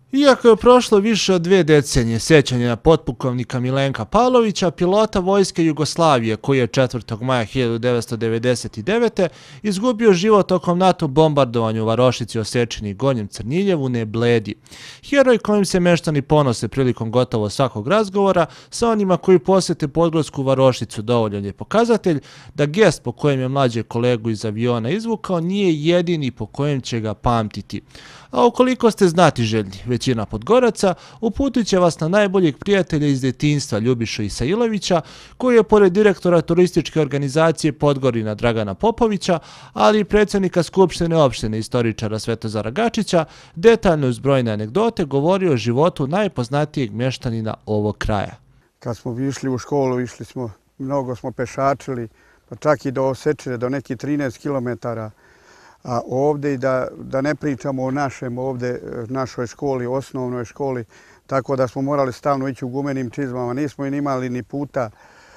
Iako je prošlo više od 2 decenije, sjećanje na potpukovnika Milenka Pavlovića, pilota Vojske Jugoslavije, koji je 4. maja 1999. izgubio život tokom NATO bombardovanja u Varošici, Osečini i Gornjem Crniljevu, ne bledi. Heroj kojim se meštani ponose prilikom gotovo svakog razgovora sa onima koji posjete podgorsku Varošicu dovoljan je pokazatelj da gest po kojem je mlađe kolegu iz aviona izvukao nije jedini po kojem će ga pamtiti. A ukoliko ste znatiželjni, većina Podgoraca uputit će vas na najboljeg prijatelja iz djetinjstva Ljubišu Isailovića, koji je pored direktora turističke organizacije Podgorina Dragana Popovića, ali i predsjednika Skupštine opštine istoričara Svetozara Gačića, detaljno uz brojne anegdote govorio o životu najpoznatijeg mještanina ovog kraja. Kad smo išli u školu, mnogo smo pešačili, pa čak i do Osečine, do nekih 13 kilometara. A ovdje i da ne pričamo o našoj školi, osnovnoj školi, tako da smo morali stalno ići u gumenim čizmama. Nismo imali ni puta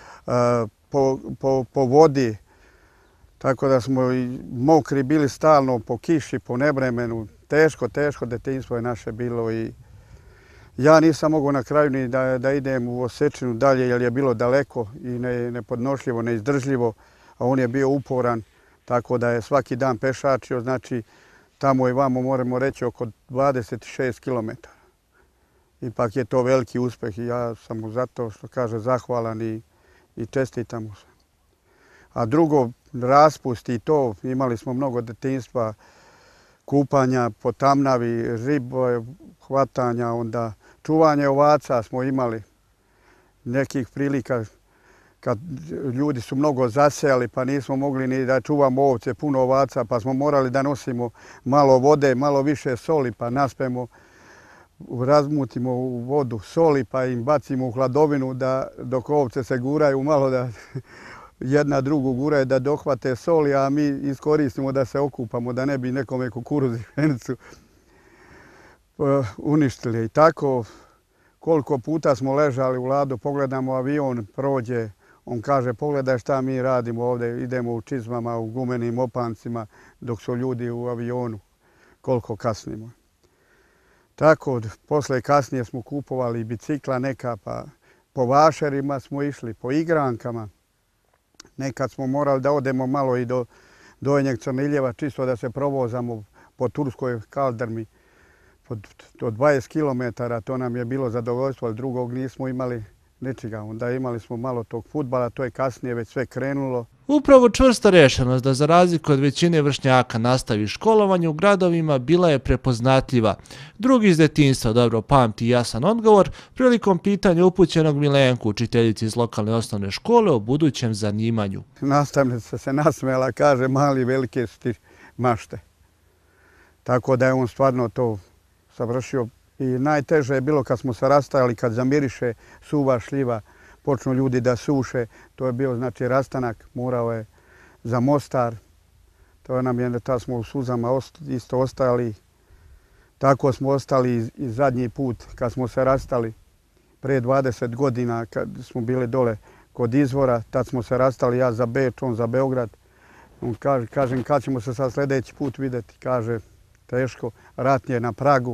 po vodi, tako da smo i mokri bili stalno po kiši, po nevremenu. Teško detinjstvo je naše bilo i ja nisam mogao na kraju ni da idem u Osečinu dalje jer je bilo daleko i nepodnošljivo, neizdržljivo, a on je bio uporan. Tako da je svaki dan pešačio, znači tamo i vamo moramo reći oko 26 km. Ipak je to veliki uspjeh i ja sam mu zato što kaže zahvalan i čestitam mu se. A drugo, raspust i to, imali smo mnogo detinjstva, kupanja po Tamnavi, ribe, hvatanja, onda čuvanje ovaca smo imali nekih prilika. Kad ljudi su mnogo zasejali pa nismo mogli ni da čuvamo ovce, puno ovaca, pa smo morali da nosimo malo vode, malo više soli, pa naspemo, razmutimo u vodu soli pa im bacimo u hladovinu da dok ovce se guraju malo da jedna drugu guraju da dohvate soli, a mi iskoristimo da se okupamo, da ne bi nekome kukuruz i pšenicu uništili. I tako koliko puta smo ležali u ladu, pogledamo avion, prođe, on kaže, pogledaj šta mi radimo ovdje, idemo u čizmama, u gumenim opancima, dok su ljudi u avionu, koliko kasnimo. Tako, posle kasnije smo kupovali bicikla neka, pa po vašerima smo išli, po igrankama. Nekad smo morali da odemo malo i do Donjeg Crniljeva, čisto da se provozamo po turskoj kaldrmi. Do 20 km, to nam je bilo zadovoljstvo, ali drugog nismo imali ničega. Onda imali smo malo tog fudbala, to je kasnije već sve krenulo. Upravo čvrsta rešenost da za razliku od većine vršnjaka nastavi školovanje u gradovima bila je prepoznatljiva. Drugi iz detinjstva dobro pamti jasan odgovor prilikom pitanja upućenog Milenku, učiteljici iz lokalne osnovne škole, o budućem zanimanju. Nastavnica se nasmela, kaže mali velike su ti mašte. Tako da je on stvarno to savršio. I najteže je bilo kad smo se rastajali, kad zamiriše suva šljiva, počnu ljudi da suše. To je bio znači rastanak, morao je za Mostar. To nam je, tad smo u suzama isto ostajali. Tako smo ostali i zadnji put kad smo se rastali. Pre 20 godina kad smo bili dole kod izvora, tad smo se rastali, ja za Beč, on za Beograd. On kažem, kad ćemo se sad sljedeći put vidjeti? Kaže, teško, rat je na pragu.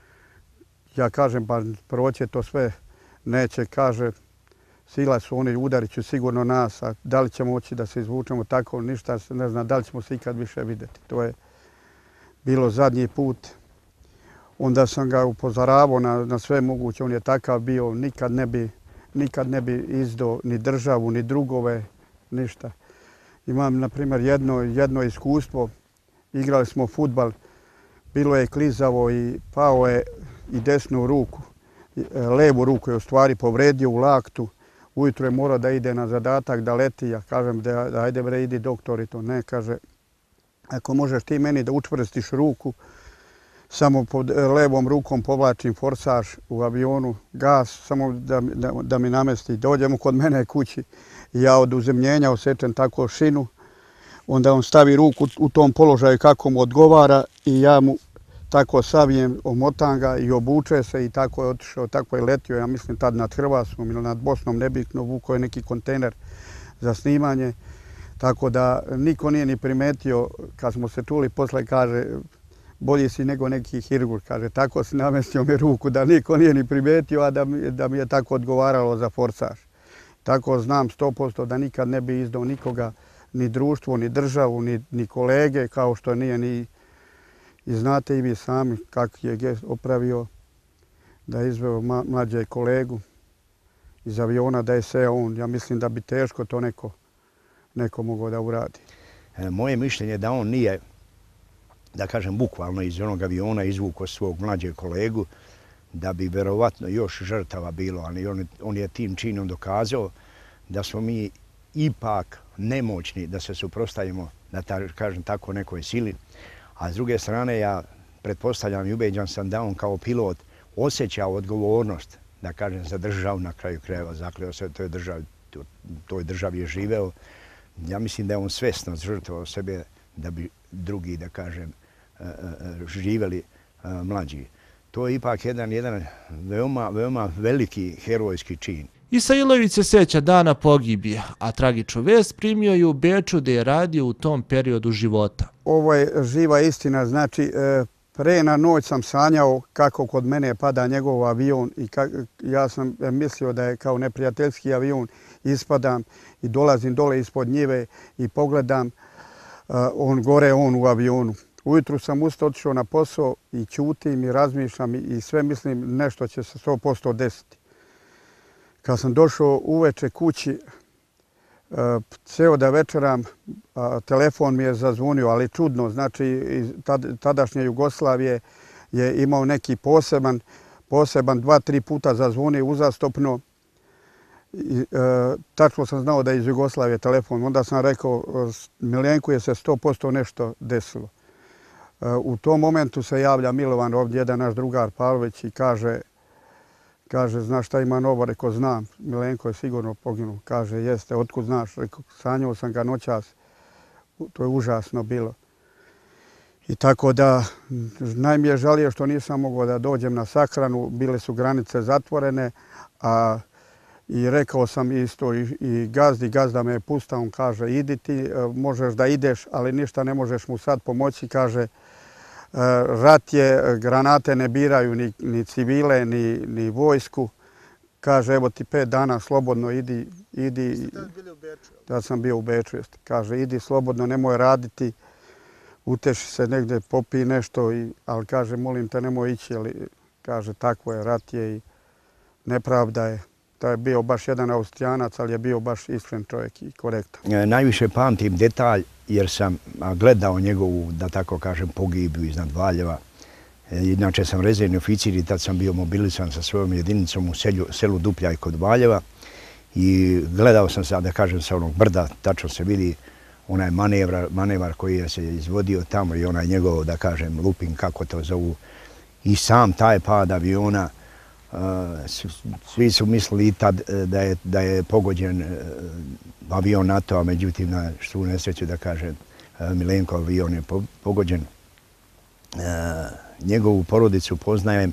Ja kažem, pa proće to sve, neće, kaže, sila su oni, udarit će sigurno nas, a da li ćemo moći da se izvučemo tako, ništa se ne zna, da li ćemo se ikad više vidjeti. To je bilo zadnji put. Onda sam ga upozoravao na sve moguće, on je takav bio, nikad ne bi izdao ni državu, ni drugove, ništa. Imam, na primjer, jedno iskustvo, igrali smo fudbal, bilo je klizavo i pao je i desnu ruku. Levu ruku je u stvari povredio u laktu. Ujutro je morao da ide na zadatak, da leti. Ja kažem da ajde bre, idi doktor i to. Ne, kaže, ako možeš ti meni da učvrstiš ruku, samo pod levom rukom povlačim forsaž u avionu, gas, samo da mi namesti. Dođemo kod mene kući i ja od uzemljenja osečem tako šinu. Onda on stavi ruku u tom položaju kako mu odgovara i ja mu tako savijem, omotam ga i obuče se i tako je otišao, tako je letio, ja mislim tad nad Hrvatskom ili nad Bosnom, nebitno, vukao je neki kontejner za snimanje. Tako da niko nije ni primetio, kad smo se čuli, posle kaže, bolji si nego neki hirurg, kaže. Tako si namestio mi ruku da niko nije ni primetio, a da mi je tako odgovaralo za forsaž. Tako znam 100% da nikad ne bi izdao nikoga, ni društvo, ni državu, ni kolege, kao što nije ni... I znate i vi sami kak je gest opravio da je izveo mlađe kolegu iz aviona, da je seo on. Ja mislim da bi teško to neko mogao da uradi. Moje mišljenje je da on nije, da kažem, bukvalno iz onog aviona izvukao svog mlađeg kolegu, da bi verovatno još žrtava bilo, ali on je tim činom dokazao da smo mi ipak nemoćni da se suprotstavimo, da kažem tako, nekoj sili. A s druge strane, ja pretpostavljam i ubeđan sam da on kao pilot osjećao odgovornost, da kažem, za državu, na kraju krajeva zakleo se toj državi je živeo. Ja mislim da je on svjesno žrtvovao sebe da bi drugi, da kažem, živjeli mlađi. To je ipak jedan veoma veliki herojski čin. Isailović se sjeća dana pogibije, a tragičnu vest primio je u Beču gdje je radio u tom periodu života. Ovo je živa istina, znači pre na noć sam sanjao kako kod mene pada njegov avion i ja sam mislio da je kao neprijateljski avion, ispadam i dolazim dole ispod njive i pogledam on u avionu. Ujutru sam ustao, otišao na posao i ćutim i razmišljam i sve mislim nešto će se 100% desiti. Kad sam došao uveče kući, ceo da večeram, telefon mi je zazvonio, ali čudno, znači iz tadašnje Jugoslavije je imao neki poseban 2-3 puta zazvonio uzastopno. Tačno sam znao da je iz Jugoslavije telefon. Onda sam rekao, Milenku je se 100% nešto desilo. U tom momentu se javlja Milovan, ovdje jedan naš drugar Pavlović i kaže, znaš šta ima novo? Rekao, znam, Milenko je sigurno poginuo. Kaže, jeste, otkud znaš? Rekao, sanjao sam ga noćas. To je užasno bilo. I tako da, najmi je žalio što nisam mogao da dođem na sahranu. Bile su granice zatvorene, i rekao sam isto i gazda me je pustao. On kaže, idi ti, možeš da ideš, ali ništa ne možeš mu sad pomoći. Kaže, rat je, granate ne biraju ni civile, ni vojsku. Kaže, evo ti 5 dana slobodno idi. Jeste tad bili u Beču? Da sam bio u Beču. Kaže, idi slobodno, nemoj raditi, uteši se negdje, popij nešto, ali kaže, molim te, nemoj ići, ali kaže, takvo je, rat je i nepravda je. To je bio baš jedan Austrijanac, ali je bio baš iskren čovjek i korektan. Najviše pamtim detalj jer sam gledao njegovu, da tako kažem, pogibiju iznad Valjeva. Inače sam rezervni oficir i tad sam bio mobilisan sa svojom jedinicom u selu Dupljaj kod Valjeva. I gledao sam se, da kažem, sa onog brda, tačno se vidi onaj manevar koji je se izvodio tamo i onaj njegov, da kažem, looping, kako to zovu. I sam taj pad aviona, svi su mislili i tad da je pogođen avion NATO-a, međutim, na svu nesreću, da kažem, Milenkov avion je pogođen. Njegovu porodicu poznajem,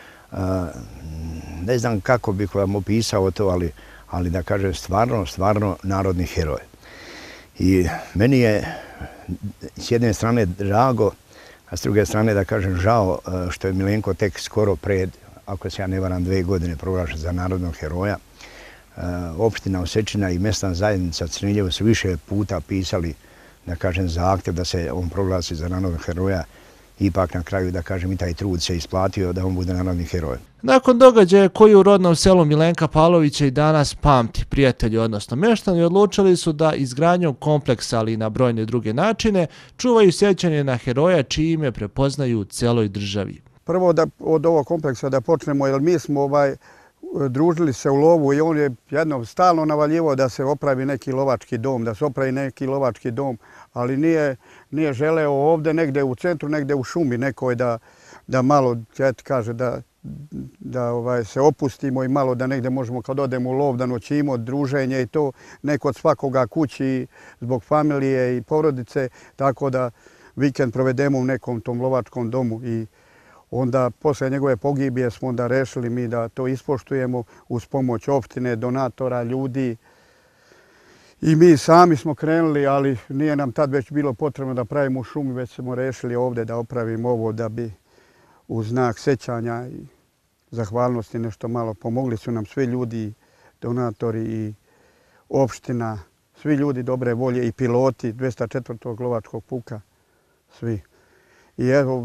ne znam kako bih vam opisao to, ali da kažem, stvarno narodni heroj. I meni je s jedne strane drago, a s druge strane, da kažem, žao što je Milenko tek skoro pred, ako se ja ne varam, 2 godine proglašen za narodnog heroja. Opština Osečina i mjesna zajednica Crniljevo su više puta pisali, da kažem, zahtjev da se on proglasi za narodnog heroja. Ipak na kraju, da kažem, i taj trud se isplatio da on bude narodni heroj. Nakon događaja koji u rodnom selu Milenka Pavlovića i danas pamti prijatelji, odnosno meštani, odlučili su da izgradnjom kompleksa, ali i na brojne druge načine, čuvaju sjećanje na heroja čije ime prepoznaju u celoj državi. Prvo od ovog kompleksa da počnemo, jer mi smo družili se u lovu i on je jednom stalno navaljivao da se opravi neki lovački dom, ali nije želeo ovdje negdje u centru, negdje u šumi nekoj da malo, kaže, da se opustimo i malo da negdje možemo kad odemo u lov da noćimo, druženje i to, neko od svakoga kući zbog familije i porodice, tako da vikend provedemo u nekom tom lovačkom domu i onda posle njegove pogibije smo onda rešili mi da to ispoštujemo uz pomoć opštine, donatora, ljudi. I mi sami smo krenuli, ali nije nam tad već bilo potrebno da pravimo u šumi, već smo rešili ovdje da opravimo ovo da bi u znak sećanja i zahvalnosti nešto malo pomogli su nam svi ljudi, donatori i opština, svi ljudi dobre volje i piloti 204. lovačkog puka, svi. I evo,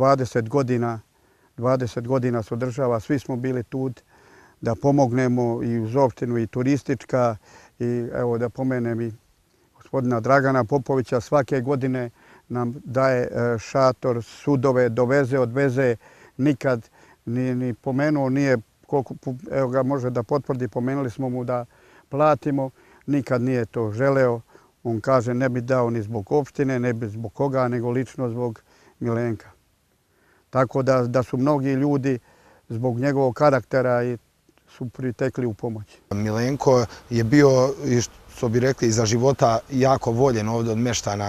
20 godina se održava, svi smo bili tu da pomognemo i uz opštinu i turistička. I evo da pomenem i gospodina Dragana Popovića, svake godine nam daje šator, sudove, doveze, odveze, nikad ni pomenuo, nije, evo ga može da potvrdi, pomenuli smo mu da platimo, nikad nije to želeo. On kaže ne bi dao ni zbog opštine, ne bi zbog koga, nego lično zbog Milenka. Tako da su mnogi ljudi zbog njegovog karaktera i su pritekli u pomoć. Milenko je bio, što bi rekli, za života jako voljen ovdje od meštana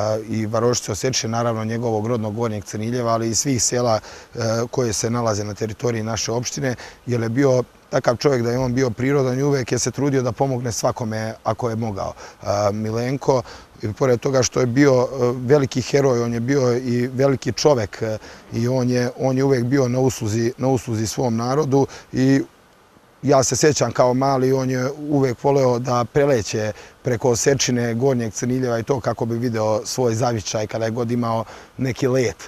i Varošice Osečine, naravno njegovog rodnog Gornjeg Crniljeva, ali i svih sela koje se nalaze na teritoriji naše opštine, jer je bio takav čovjek da je on bio prirodan i uvek je se trudio da pomogne svakome ako je mogao. Milenko, pored toga što je bio veliki heroj, on je bio i veliki čovjek i on je uvek bio na usluzi svom narodu i ja se sjećam kao mali, on je uvek voleo da preleće preko Osečine, Gornjeg Crniljeva i to kako bi video svoj zavičaj kada je god imao neki let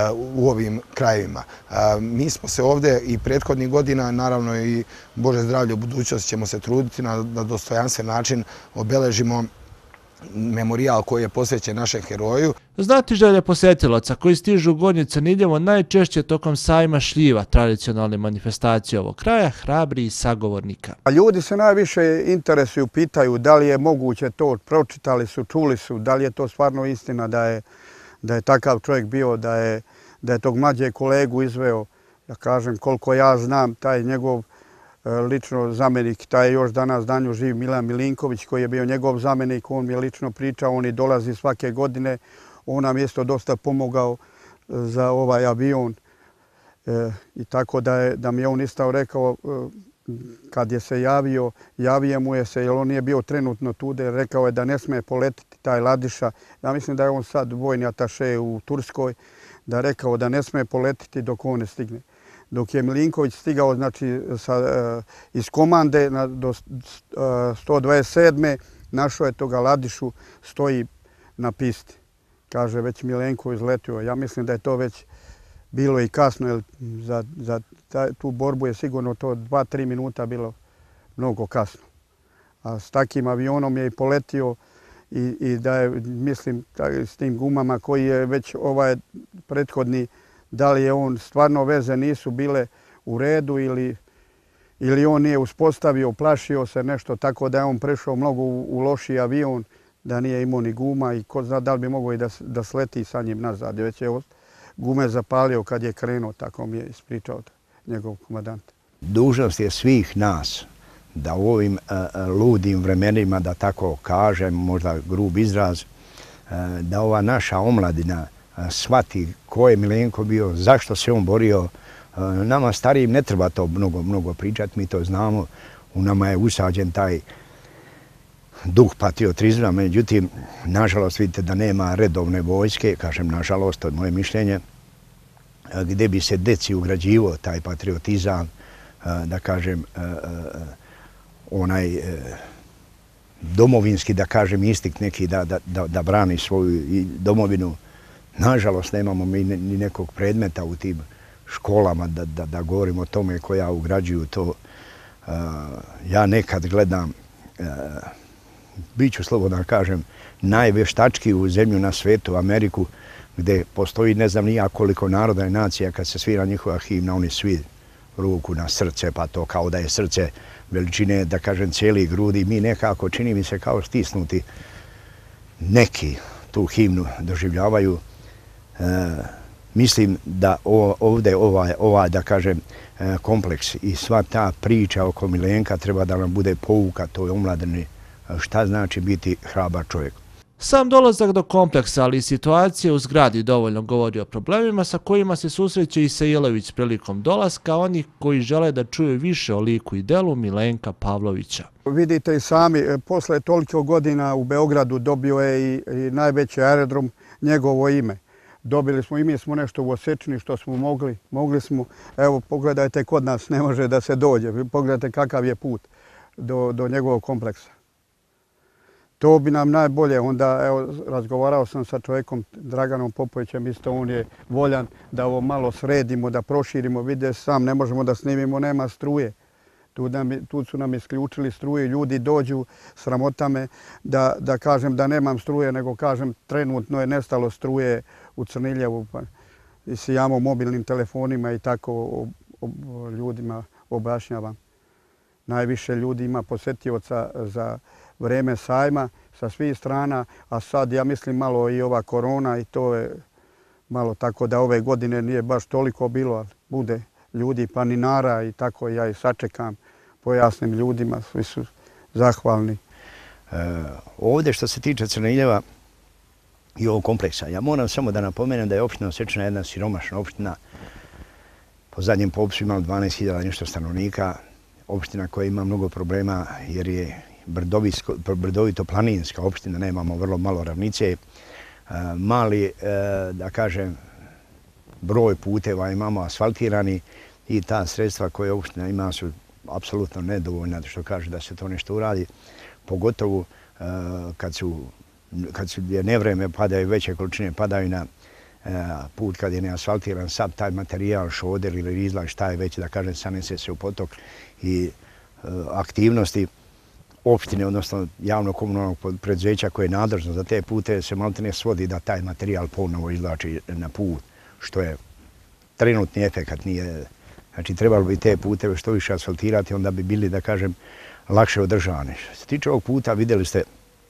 u ovim krajevima. Mi smo se ovdje i prethodnih godina, naravno i Bože zdravlje u budućnosti ćemo se truditi na dostojanstven način obeležimo memorijal koji je posvećen našem heroju. Znatiželje posjetilaca koji stižu u Gornje Crniljevo najčešće tokom sajma šljiva, tradicionalne manifestacije ovog kraja, hrabri i sagovornika. Ljudi se najviše interesuju, pitaju da li je moguće to, pročitali su, čuli su, da li je to stvarno istina da je takav čovjek bio, da je tog mlađeg kolegu izveo, da kažem koliko ja znam, taj njegov lično zamenik, taj još danas danju živ Milan Milinković koji je bio njegov zamenik, on mi je lično pričao, on i dolazi svake godine, on nam je isto dosta pomogao za ovaj avion i tako da mi je on isto rekao kad je se javio mu je se, jer on nije bio trenutno tude, rekao je da ne smije poletiti taj Ladiša, ja mislim da je on sad vojni ataše u Turskoj, da je rekao da ne smije poletiti dok on ne stigne. Dok je Milinković stigao znači, iz komande do 127. našao je toga Ladišu, stoji na pisti. Kaže, već Milenko izletio. Ja mislim da je to već bilo i kasno, jer za tu borbu je sigurno to 2-3 minuta bilo mnogo kasno. A s takim avionom je i poletio i da je, mislim, s tim gumama koji je već ovaj prethodni, da li je on stvarno veze nisu bile u redu ili on nije uspostavio, plašio se nešto, tako da je on prešao mnogo u loši avion, da nije imao ni guma i ko zna da li bi mogao i da sleti sa njim nazad. Već je gume zapalio kad je krenuo, tako mi je ispričao njegov komadant. Dužnost je svih nas da u ovim ludim vremenima, da tako kažem, možda grub izraz, da ova naša omladina shvati ko je Milenko bio, zašto se on borio. Nama starijim ne treba to mnogo pričati, mi to znamo. U nama je usađen taj duh patriotizma, međutim, nažalost, vidite da nema redovne vojske, kažem nažalost, to je moje mišljenje, gdje bi se deci ugrađivao taj patriotizam, da kažem, onaj domovinski, da kažem, instinkt neki da brani svoju domovinu. Nažalost, nemamo mi ni nekog predmeta u tim školama da govorimo o tome koja ugrađuju to. Ja nekad gledam, bit ću slobodno da kažem, najveštačkiju zemlju na svetu, Ameriku, gdje postoji ne znam nija koliko naroda i nacija, kad se svira njihova himna, oni svi ruku na srce, pa to kao da je srce veličine, da kažem, cijelih grudi. Mi nekako, čini mi se, kao stisnuti, neki tu himnu doživljavaju. Mislim da ovdje ovaj, da kažem, kompleks i sva ta priča oko Milenka treba da nam bude pouka toj omladini šta znači biti hrabar čovjek. Sam dolazak do kompleksa, ali i situacija u zgradi dovoljno govori o problemima sa kojima se susreće Isailović prilikom dolaska onih koji žele da čuju više o liku i delu Milenka Pavlovića. Vidite i sami, posle toliko godina u Beogradu dobio je i najveći aerodrom njegovo ime. Dobili smo i mi smo nešto u Osečini što smo mogli. Mogli smo, evo pogledajte, kod nas ne može da se dođe. Pogledajte kakav je put do njegovog kompleksa. To bi nam najbolje, onda evo razgovarao sam sa čovjekom Draganom Popovićem, isto on je voljan da ovo malo sredimo, da proširimo, vide sam ne možemo da snimimo, nema struje. Tu su nam isključili struje, ljudi dođu, sramota me da kažem da nemam struje, nego kažem trenutno je nestalo struje u Crniljevu. I sijamo mobilnim telefonima i tako ljudima objašnjavam. Najviše ljudi ima posjetioca za vreme sajma sa svih strana, a sad ja mislim malo i ova korona i to je malo tako da ove godine nije baš toliko bilo, ali bude ljudi, planinara i tako ja i sačekam, pojasnim ljudima, svi su zahvalni. Ovdje što se tiče Crniljeva i ovog kompleksa, ja moram samo da napomenem da je opština Osečina jedna siromašna opština. Po zadnjem popisu imala 12.000 nešto stanovnika, opština koja ima mnogo problema jer je brdovito planinska opština, nemamo vrlo malo ravnice, mali, da kažem, broj puteva imamo asfaltirani i ta sredstva koje opština ima su apsolutno nedovoljna što kaže da se to nešto uradi, pogotovo kad su nevreme padaju, veće količine padaju na put kad je neasfaltiran, sad taj materijal, šoder ili rizla, šta je već, da kažem, sanese se u potok i aktivnosti opštine, odnosno javno-komunalnog preduzeća koje je nadležno za te pute, se maltene svodi da taj materijal ponovo izvlači na put, što je trenutni efekat nije. Znači, trebalo bi te puteve što više asfaltirati, onda bi bili, da kažem, lakše održane. Što se tiče ovog puta, vidjeli ste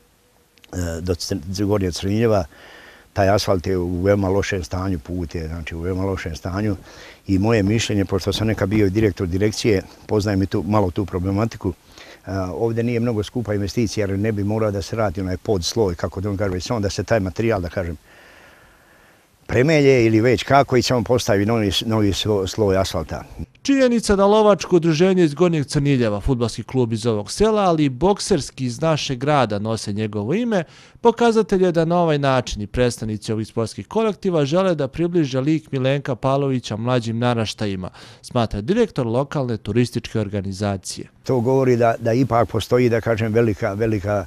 do Gornje Crniljeva, taj asfalt je u veoma lošem stanju, put je znači u veoma lošem stanju i moje mišljenje, pošto sam nekad bio i direktor direkcije, poznajem i malo tu problematiku, ovdje nije mnogo skupa investicija jer ne bi morao da se radi onaj podsloj, kako da on kaže, samo da se taj materijal, da kažem, premelje ili već kako i samo postavi novi sloj asfalta. Činjenica da lovačko udruženje iz Gornjeg Crniljeva, fudbalski klub iz ovog sela, ali i bokserski iz našeg grada nose njegovo ime, pokazatelj je da na ovaj način i predstavnici ovih sportskih kolektiva žele da približe lik Milenka Pavlovića mlađim naraštajima, smatra direktor lokalne turističke organizacije. To govori da ipak postoji, da kažem, velika,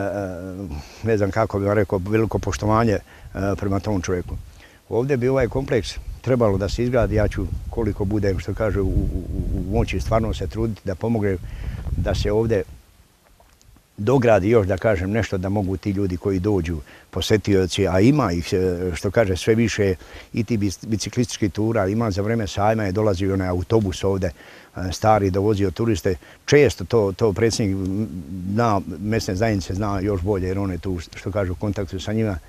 ne znam kako bih vam rekao, veliko poštovanje prema tom čovjeku. Ovdje bi ovaj kompleks trebalo da se izgradi, ja ću koliko budem, što kaže, u moći stvarno se truditi da pomogne da se ovdje dogradi još, da kažem, nešto da mogu ti ljudi koji dođu, posetioci, a ima ih, što kaže, sve više i ti biciklistički tura, ima za vreme sajma je dolazio onaj autobus ovdje, stari, dovozio turiste. Često to predsjednik mesne zajednice zna još bolje jer on je tu, što kaže, u kontaktu sa njima,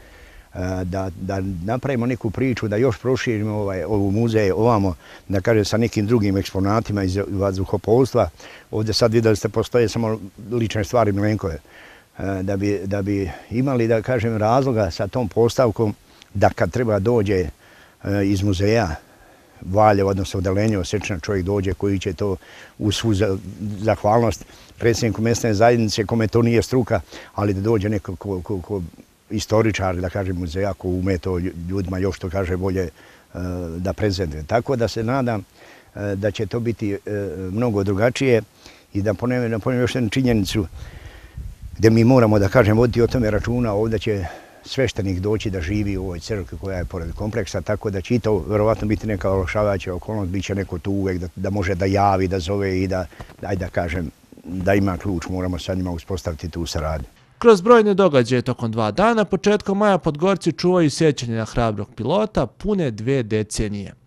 da napravimo neku priču, da još proširimo ovu muzeje ovamo, da kažem, sa nekim drugim eksponatima iz vazduhoplovstva. Ovdje sad vidjeli ste postoje samo lične stvari Milenkove. Da bi imali, da kažem, razloga sa tom postavkom da kad treba dođe iz muzeja Valjevo, odnosno odelenje Osečina, čovjek dođe koji će to u svu zahvalnost predsjedniku mesne zajednice, kome to nije struka, ali da dođe neko ko istoričar, da kažem, muzeja ko ume to ljudima još, to kaže, bolje da prezentuje. Tako da se nadam da će to biti mnogo drugačije i da ponovim još jednu činjenicu gdje mi moramo, da kažem, voditi o tome računa. Ovdje će sveštenik doći da živi u ovoj crkvi koja je pored kompleksa, tako da će i to verovatno biti neka olakšavajuća okolnost, bit će neko tu uvek da može da javi, da zove i da kažem, da ima ključ, moramo sa njima uspostaviti tu saradnju. Kroz brojne događaje tokom 2 dana, početkom maja Podgorci čuvaju sjećanje na hrabrog pilota pune 2 decenije.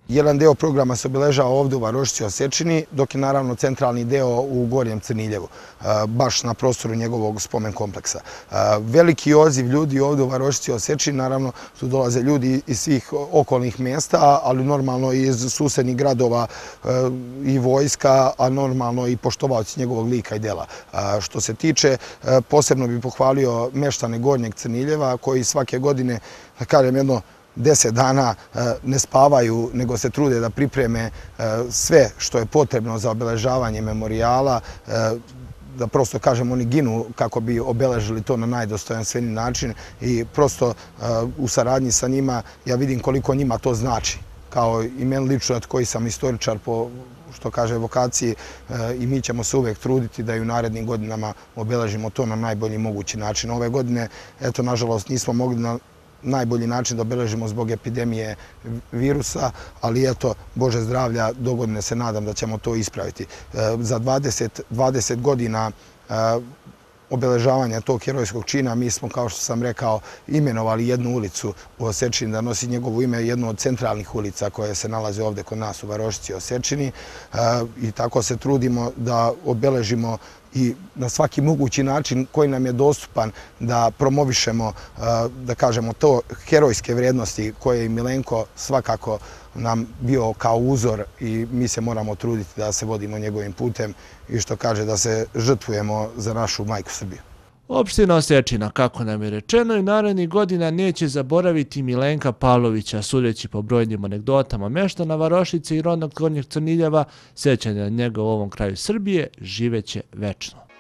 Jedan deo programa se obeležava ovdje u Varošici Osečini, dok je naravno centralni deo u Gornjem Crniljevu, baš na prostoru njegovog spomen kompleksa. Veliki odziv ljudi ovdje u Varošici Osečini, naravno tu dolaze ljudi iz svih okolnih mjesta, ali normalno i iz susednih gradova i vojska, a normalno i poštovaoci njegovog lika i dela. Što se tiče, posebno bih pohvalio meštane Gornjeg Crniljeva koji svake godine, da kažem jedno, 10 dana ne spavaju, nego se trude da pripreme sve što je potrebno za obeležavanje memorijala, da prosto kažem oni ginu kako bi obeležili to na najdostojanstveniji način i prosto u saradnji sa njima ja vidim koliko njima to znači. Kao i meni lično, od koji sam istoričar po što kaže evokaciji, i mi ćemo se uvek truditi da i u narednim godinama obeležimo to na najbolji mogući način. Ove godine, eto, nažalost, nismo mogli na najbolji način da obeležimo zbog epidemije virusa, ali eto, Bože zdravlja, dogodine se nadam da ćemo to ispraviti. Za 20 godina obeležavanja tog herojskog čina mi smo, kao što sam rekao, imenovali jednu ulicu u Osečini da nosi njegovo ime, jednu od centralnih ulica koje se nalaze ovdje kod nas u Varošici Osečini, i tako se trudimo da obeležimo i na svaki mogući način koji nam je dostupan da promovišemo, da kažemo, to herojske vrijednosti koje je Milenko svakako nam bio kao uzor i mi se moramo truditi da se vodimo njegovim putem i što kaže da se žrtvujemo za našu majku Srbiju. Opština Osečina, kako nam je rečeno, i narednih godina neće zaboraviti Milenka Pavlovića, sudeći po brojnim anegdotama meštana Varošice i rodnog Gornjeg Crniljeva, sećanja na njega u ovom kraju Srbije živeće večno.